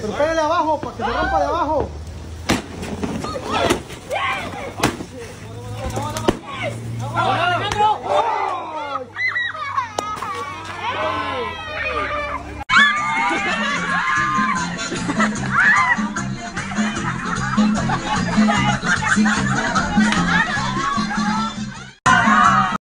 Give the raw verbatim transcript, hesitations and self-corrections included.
Pero pégale abajo para que se rompa de abajo. ¡Alejandro!